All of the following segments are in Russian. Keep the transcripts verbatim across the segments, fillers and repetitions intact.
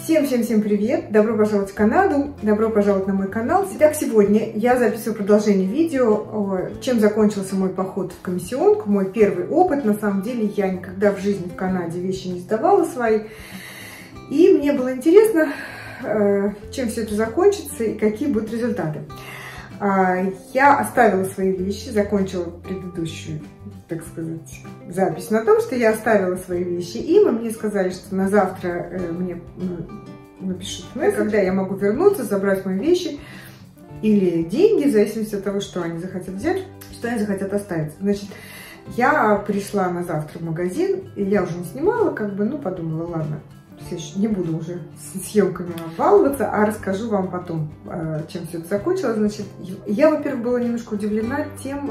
Всем-всем-всем привет! Добро пожаловать в Канаду, добро пожаловать на мой канал. Итак, сегодня я записываю продолжение видео, чем закончился мой поход в комиссионку, мой первый опыт. На самом деле я никогда в жизни в Канаде вещи не сдавала свои. И мне было интересно, чем все это закончится и какие будут результаты. Я оставила свои вещи, закончила предыдущую, так сказать, запись на том, что я оставила свои вещи им, и мне сказали, что на завтра мне напишут, когда я могу вернуться, забрать мои вещи или деньги, в зависимости от того, что они захотят взять, что они захотят оставить. Значит, я пришла на завтра в магазин, и я уже не снимала, как бы, ну, подумала, ладно, не буду уже с съемками баловаться, а расскажу вам потом, чем все это закончилось. Значит, я, во-первых, была немножко удивлена тем,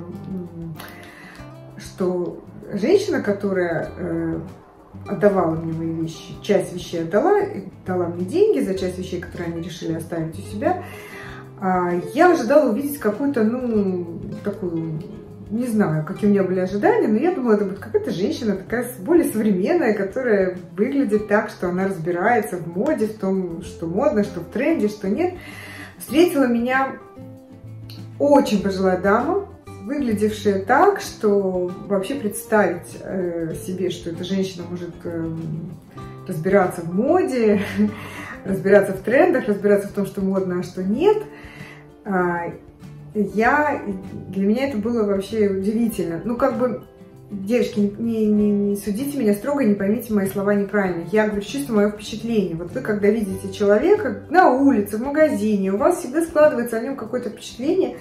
что женщина, которая отдавала мне мои вещи, часть вещей отдала, дала мне деньги за часть вещей, которые они решили оставить у себя, я ожидала увидеть какую-то, ну, такую... Не знаю, какие у меня были ожидания, но я думала, это будет какая-то женщина такая более современная, которая выглядит так, что она разбирается в моде, в том, что модно, что в тренде, что нет. Встретила меня очень пожилая дама, выглядевшая так, что вообще представить э, себе, что эта женщина может э, разбираться в моде, разбираться в трендах, разбираться в том, что модно, а что нет. Я, для меня это было вообще удивительно. Ну, как бы, девочки, не, не, не судите меня строго, не поймите мои слова неправильно. Я говорю чисто мое впечатление. Вот вы, когда видите человека на улице, в магазине, у вас всегда складывается о нем какое-то впечатление,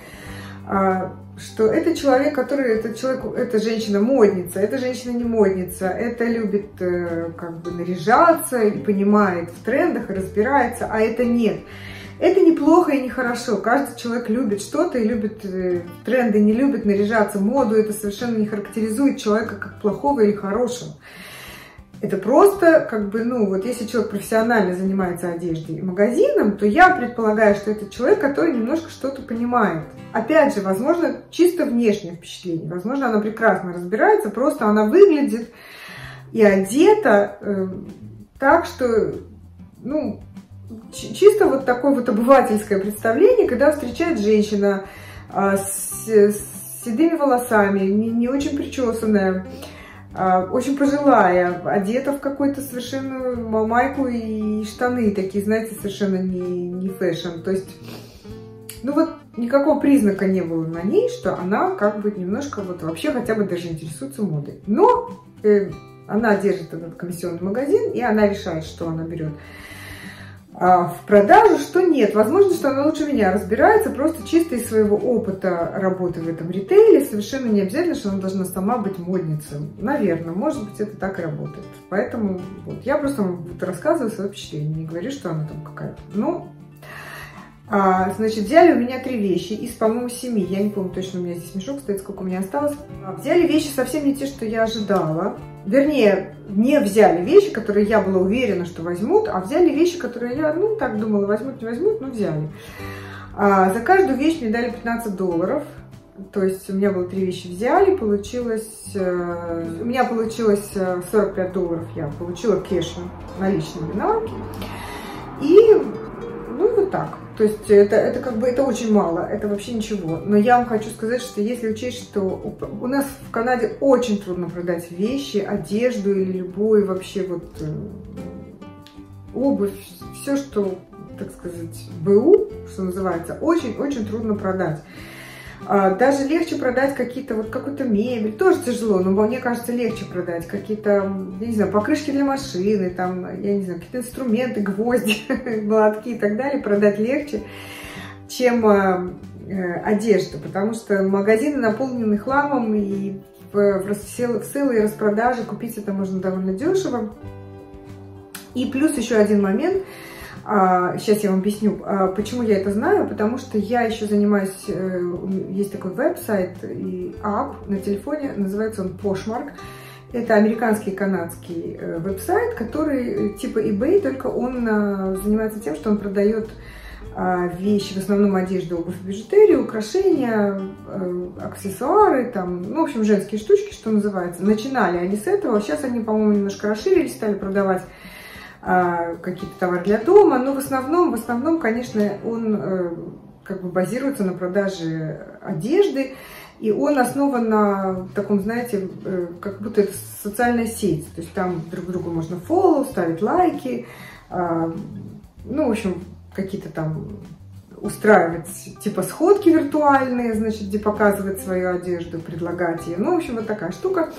что это человек, который, это человек, это женщина модница, это женщина не модница, это любит как бы наряжаться и понимает в трендах и разбирается, а это нет. Это неплохо и нехорошо. Каждый человек любит что-то и любит э, тренды, не любит наряжаться, моду. Это совершенно не характеризует человека как плохого или хорошего. Это просто, как бы, ну, вот если человек профессионально занимается одеждой и магазином, то я предполагаю, что это человек, который немножко что-то понимает. Опять же, возможно, чисто внешнее впечатление. Возможно, она прекрасно разбирается, просто она выглядит и одета э, так, что, ну... Чисто вот такое вот обывательское представление, когда встречает женщина а, с, с седыми волосами, не, не очень причесанная, а, очень пожилая, одета в какую-то совершенно майку и штаны, такие, знаете, совершенно не, не фэшн. То есть, ну вот никакого признака не было на ней, что она как бы немножко вот вообще хотя бы даже интересуется модой. Но э, она держит этот комиссионный магазин, и она решает, что она берет в продажу, что нет. Возможно, что она лучше меня разбирается, просто чисто из своего опыта работы в этом ритейле. Совершенно не обязательно, что она должна сама быть модницей. Наверное, может быть, это так и работает. Поэтому вот, я просто вот рассказываю свое впечатление, не говорю, что она там какая-то. Ну, а, значит, взяли у меня три вещи из, по-моему, семи. Я не помню точно, у меня здесь мешок стоит, сколько у меня осталось. Взяли вещи совсем не те, что я ожидала. Вернее, не взяли вещи, которые я была уверена, что возьмут, а взяли вещи, которые я, ну, так думала, возьмут, не возьмут, но взяли. А, за каждую вещь мне дали пятнадцать долларов. То есть у меня было три вещи взяли, получилось, э, у меня получилось сорок пять долларов, я получила кэша наличными на руки. И, ну, вот так. То есть это, это как бы, это очень мало, это вообще ничего. Но я вам хочу сказать, что если учесть, что у нас в Канаде очень трудно продать вещи, одежду или любую вообще вот обувь, все, что, так сказать, БУ, что называется, очень-очень трудно продать. Даже легче продать какие-то, вот какую-то мебель, тоже тяжело, но мне кажется, легче продать какие-то, я не знаю, покрышки для машины, там, я не знаю, какие-то инструменты, гвозди, молотки и так далее, продать легче, чем э, одежду, потому что магазины наполнены хламом, и в, в, в сейлы и распродаже купить это можно довольно дешево. И плюс еще один момент. Сейчас я вам объясню, почему я это знаю, потому что я еще занимаюсь, есть такой веб-сайт и ап на телефоне, называется он Poshmark. Это американский и канадский веб-сайт, который типа eBay, только он занимается тем, что он продает вещи, в основном одежду, обувь, бижутерию, украшения, аксессуары, там, ну, в общем, женские штучки, что называется. Начинали они с этого, сейчас они, по-моему, немножко расширились, стали продавать а, какие-то товары для дома, но в основном, в основном, конечно, он э, как бы базируется на продаже одежды, и он основан на таком, знаете, э, как будто это социальная сеть, то есть там друг другу можно фоллоу, ставить лайки, э, ну, в общем, какие-то там устраивать типа сходки виртуальные, значит, где показывать свою одежду, предлагать ее. Ну, в общем, вот такая штука.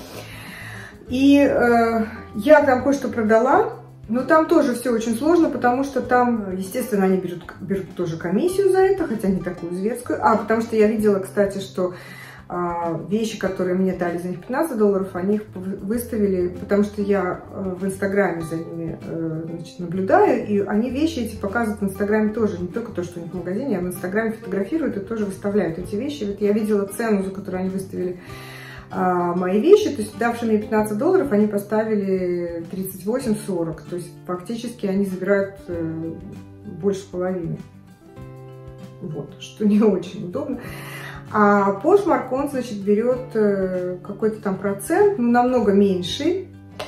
И э, я там кое-что продала, но там тоже все очень сложно, потому что там, естественно, они берут, берут тоже комиссию за это, хотя не такую зверскую. А, потому что я видела, кстати, что вещи, которые мне дали за них пятнадцать долларов, они их выставили, потому что я в Инстаграме за ними, значит, наблюдаю, и они вещи эти показывают в Инстаграме тоже, не только то, что у них в магазине, а в Инстаграме фотографируют и тоже выставляют эти вещи. Вот я видела цену, за которую они выставили мои вещи, то есть давшие мне пятнадцать долларов, они поставили тридцать восемь сорок, то есть фактически они забирают больше половины. Вот, что не очень удобно. А Poshmark, он, значит, берет какой-то там процент, ну, намного меньший,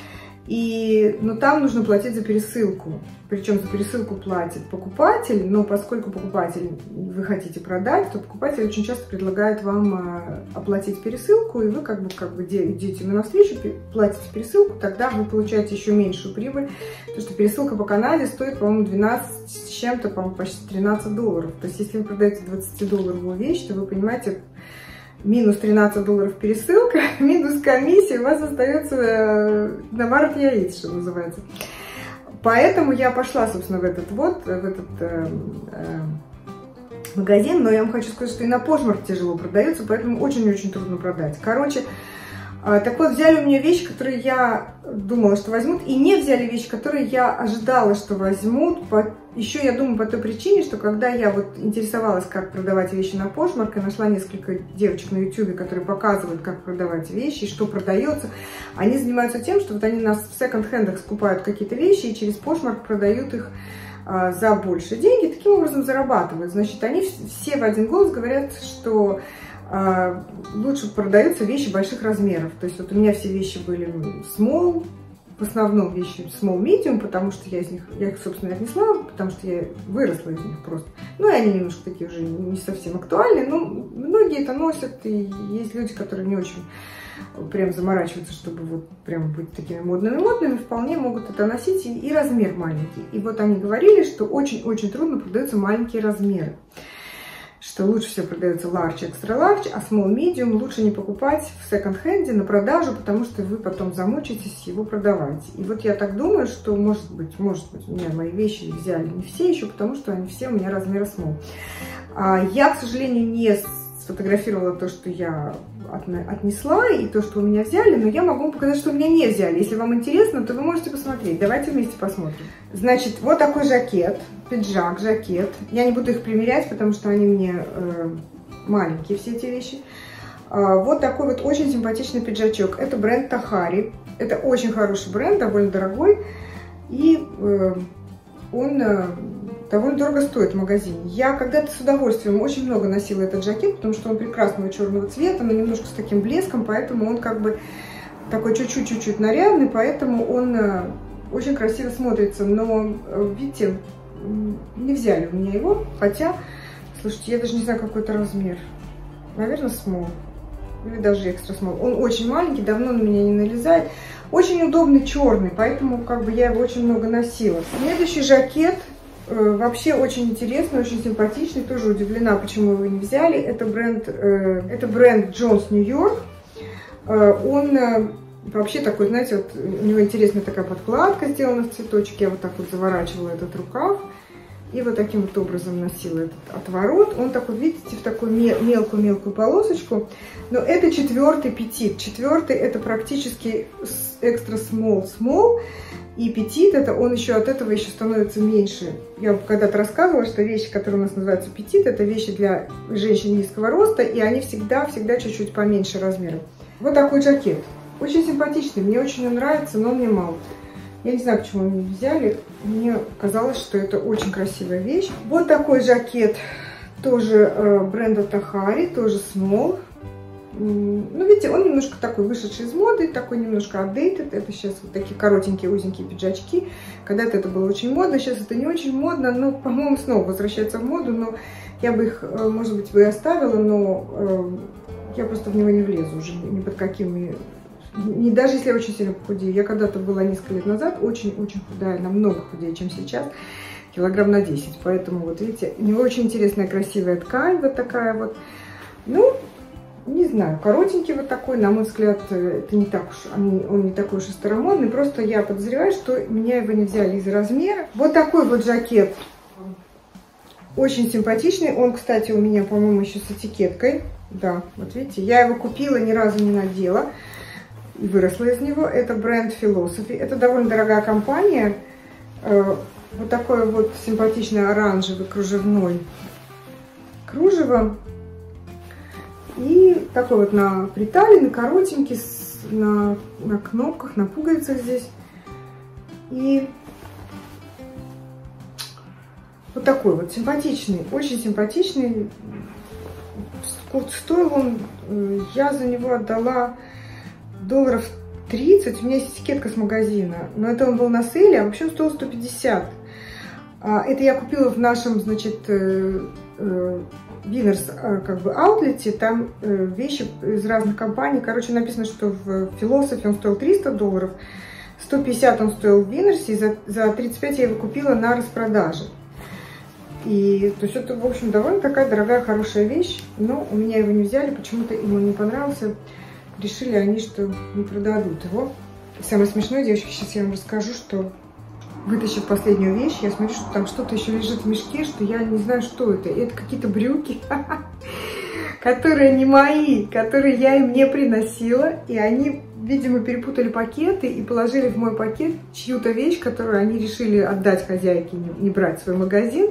и, ну, там нужно платить за пересылку. Причем за пересылку платит покупатель, но поскольку покупатель вы хотите продать, то покупатель очень часто предлагает вам оплатить пересылку, и вы как бы, как бы идете ему навстречу, платите пересылку, тогда вы получаете еще меньшую прибыль, потому что пересылка по Канаде стоит, по-моему, двенадцать с чем-то, по-моему, почти тринадцать долларов. То есть если вы продаете двадцатидолларовую вещь, то вы понимаете, минус тринадцать долларов пересылка, минус комиссия, у вас остается навар от яиц, что называется. Поэтому я пошла, собственно, в этот вот, в этот э, э, магазин, но я вам хочу сказать, что и на Poshmark тяжело продается, поэтому очень-очень трудно продать. Короче, э, так вот, взяли у меня вещи, которые я думала, что возьмут, и не взяли вещи, которые я ожидала, что возьмут. По, еще, я думаю, по той причине, что когда я вот интересовалась, как продавать вещи на Poshmark, и нашла несколько девочек на YouTube, которые показывают, как продавать вещи, что продается, они занимаются тем, что вот они нас в секонд-хендах скупают какие-то вещи и через Poshmark продают их а, за большие деньги, таким образом зарабатывают. Значит, они все в один голос говорят, что а, лучше продаются вещи больших размеров. То есть вот у меня все вещи были small, в основном вещи small medium, потому что я из них, я их, собственно, отнесла, потому что я выросла из них просто. Ну, и они немножко такие уже не совсем актуальны, но многие это носят, и есть люди, которые не очень прям заморачиваются, чтобы вот прям быть такими модными-модными, вполне могут это носить, и, и размер маленький. И вот они говорили, что очень-очень трудно продаются маленькие размеры, что лучше всего продается large, extra large, а small, medium лучше не покупать в секонд-хенде на продажу, потому что вы потом замучитесь его продавать. И вот я так думаю, что может быть, может быть, у меня мои вещи взяли не все еще, потому что они все у меня размера small. А я, к сожалению, не сфотографировала то, что я отнесла, и то, что у меня взяли, но я могу вам показать, что у меня не взяли. Если вам интересно, то вы можете посмотреть. Давайте вместе посмотрим. Значит, вот такой жакет, пиджак, жакет. Я не буду их примерять, потому что они мне э, маленькие, все эти вещи. А, вот такой вот очень симпатичный пиджачок. Это бренд Tahari. Это очень хороший бренд, довольно дорогой. И э, он э, довольно дорого стоит в магазине. Я когда-то с удовольствием очень много носила этот жакет, потому что он прекрасного черного цвета, но немножко с таким блеском, поэтому он как бы такой чуть-чуть-чуть нарядный, поэтому он э, очень красиво смотрится. Но, э, видите, не взяли у меня его, хотя, слушайте, я даже не знаю, какой это размер. Наверное, small. Или даже extra small. Он очень маленький, давно на меня не налезает. Очень удобный черный, поэтому как бы я его очень много носила. Следующий жакет э, вообще очень интересный, очень симпатичный. Тоже удивлена, почему его не взяли. Это бренд, э, это бренд Jones New York. Э, он э, вообще такой, знаете, вот у него интересная такая подкладка сделана в цветочек. Я вот так вот заворачивала этот рукав. И вот таким вот образом носила этот отворот. Он такой, видите, в такую мелкую-мелкую полосочку. Но это четвертый петит. Четвертый это практически экстра small small. И петит это он еще от этого еще становится меньше. Я когда-то рассказывала, что вещи, которые у нас называются петит, это вещи для женщин низкого роста. И они всегда-всегда чуть-чуть поменьше размером. Вот такой жакет. Очень симпатичный. Мне очень нравится, но мне мало. Я не знаю, почему они взяли. Мне казалось, что это очень красивая вещь. Вот такой жакет тоже э, бренда Tahari, тоже small. ну, видите, он немножко такой вышедший из моды, такой немножко updated. Это сейчас вот такие коротенькие, узенькие пиджачки. Когда-то это было очень модно, сейчас это не очень модно, но, по-моему, снова возвращается в моду. Но я бы их, может быть, бы и оставила, но э, я просто в него не влезу уже ни под какими... Не даже если я очень сильно похудею. Я когда-то была несколько лет назад очень-очень худая, намного худее, чем сейчас. Килограмм на десять. Поэтому, вот видите, у него очень интересная, красивая ткань, вот такая вот. Ну, не знаю, коротенький вот такой, на мой взгляд, это не так уж, он, он не такой уж и старомодный. Просто я подозреваю, что меня его не взяли из-за размера. Вот такой вот жакет. Очень симпатичный. Он, кстати, у меня, по-моему, еще с этикеткой. Да, вот видите, я его купила, ни разу не надела. И выросла из него. Это бренд Philosophy. Это довольно дорогая компания. Вот такой вот симпатичный оранжевый кружевной кружево. И такой вот на притале, коротенький, на, на кнопках, на пуговицах здесь. И вот такой вот симпатичный, очень симпатичный. Стоил он, я за него отдала долларов тридцать. У меня есть этикетка с магазина, но это он был на сейле, а вообще он стоил сто пятьдесят. Это я купила в нашем, значит, Winners, как бы, аутлете. Там вещи из разных компаний. Короче, написано, что в Philosophy он стоил триста долларов, сто пятьдесят он стоил в Winners, и за, за тридцать пять я его купила на распродаже. И, то есть, это, в общем, довольно такая дорогая, хорошая вещь. Но у меня его не взяли, почему-то им он не понравился. Решили они, что не продадут его. И самое смешное, девочки, сейчас я вам расскажу, что, вытащив последнюю вещь, я смотрю, что там что-то еще лежит в мешке, что я не знаю, что это. И это какие-то брюки, которые не мои, которые я им не приносила. И они, видимо, перепутали пакеты и положили в мой пакет чью-то вещь, которую они решили отдать хозяйке, не брать в свой магазин.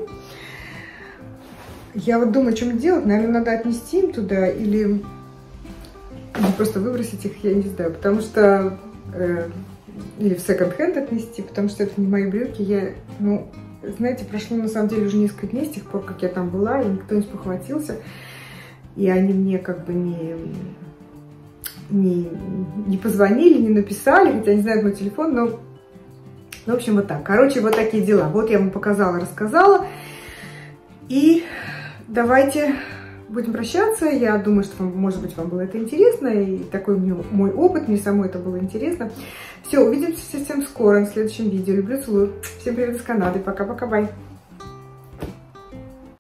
Я вот думаю, что мне делать. Наверное, надо отнести им туда или, или просто выбросить их, я не знаю. Потому что... Э, или в секонд-хенд отнести, потому что это не мои брюки. Я, ну, знаете, прошло на самом деле уже несколько дней с тех пор, как я там была, и никто не спохватился. И они мне как бы не, не, не позвонили, не написали, хотя они знают мой телефон, но, в общем, вот так. Короче, вот такие дела. Вот я вам показала, рассказала. И давайте будем прощаться. Я думаю, что, вам, может быть, вам было это интересно. И такой мой опыт, мне самой это было интересно. Все, увидимся совсем скоро в следующем видео. Люблю, целую. Всем привет из Канады. Пока-пока, бай.